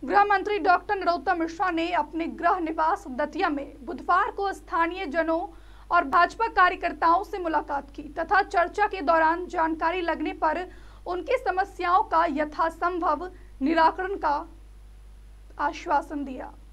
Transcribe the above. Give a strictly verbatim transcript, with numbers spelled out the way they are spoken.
गृह मंत्री डॉक्टर नरोत्तम मिश्रा ने अपने गृह निवास दतिया में बुधवार को स्थानीय जनों और भाजपा कार्यकर्ताओं से मुलाकात की तथा चर्चा के दौरान जानकारी लगने पर उनकी समस्याओं का यथासंभव निराकरण का आश्वासन दिया।